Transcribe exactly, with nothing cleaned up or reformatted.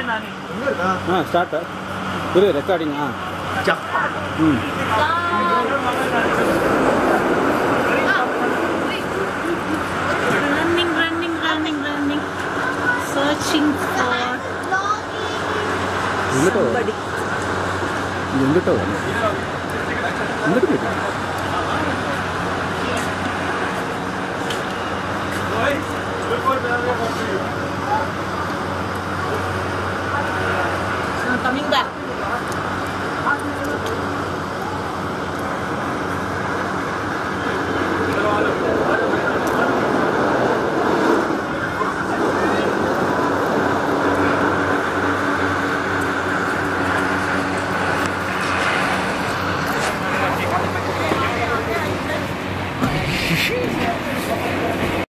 Ah, start. This recording. Ah. Hmm. Running, running, running, running. Searching for somebody. Look